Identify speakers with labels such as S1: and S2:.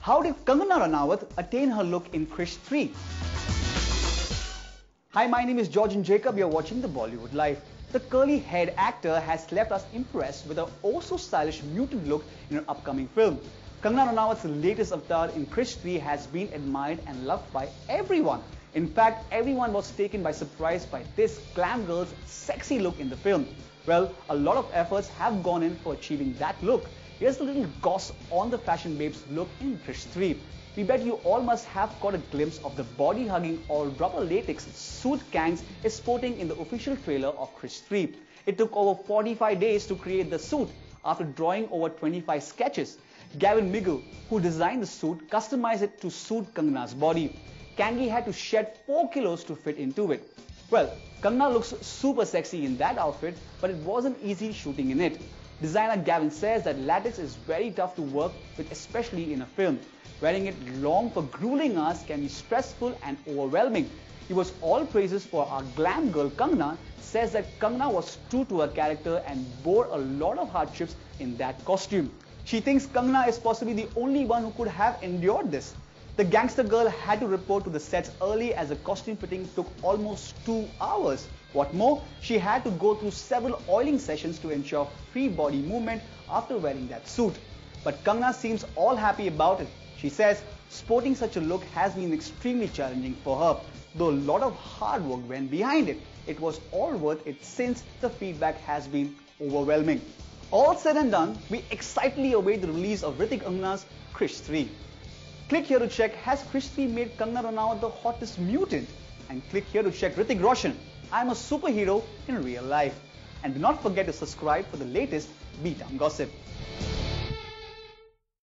S1: How did Kangana Ranaut attain her look in Krish 3? Hi, my name is Georgian Jacob. You're watching the Bollywood Life. The curly-haired actor has left us impressed with her oh-so-stylish muted look in her upcoming film. Kangana Ranaut's latest avatar in Krish 3 has been admired and loved by everyone. In fact, everyone was taken by surprise by this glam girl's sexy look in the film. Well, a lot of efforts have gone in for achieving that look. Here's a little goss on the fashion babe's look in Krish 3. We bet you all must have got a glimpse of the body-hugging or rubber latex suit Kangs is sporting in the official trailer of Krish 3. It took over 45 days to create the suit after drawing over 25 sketches. Gavin Miguel, who designed the suit, customized it to suit Kangana's body. Kangi had to shed 4 kilos to fit into it. Well, Kangana looks super sexy in that outfit, but it wasn't easy shooting in it. Designer Gavin says that latex is very tough to work with, especially in a film. Wearing it long for grueling hours can be stressful and overwhelming. He was all praises for our glam girl Kangana, says that Kangana was true to her character and bore a lot of hardships in that costume. She thinks Kangana is possibly the only one who could have endured this. The gangster girl had to report to the sets early as the costume fitting took almost 2 hours. What more, she had to go through several oiling sessions to ensure free body movement after wearing that suit. But Kangana seems all happy about it. She says sporting such a look has been extremely challenging for her, though a lot of hard work went behind it. It was all worth it since the feedback has been overwhelming. All said and done, we excitedly await the release of Hrithik Angana's Krish 3. Click here to check, has Krish 3 made Kangana Ranaut the hottest mutant? And click here to check Hrithik Roshan, I'm a superhero in real life. And do not forget to subscribe for the latest B-Town gossip.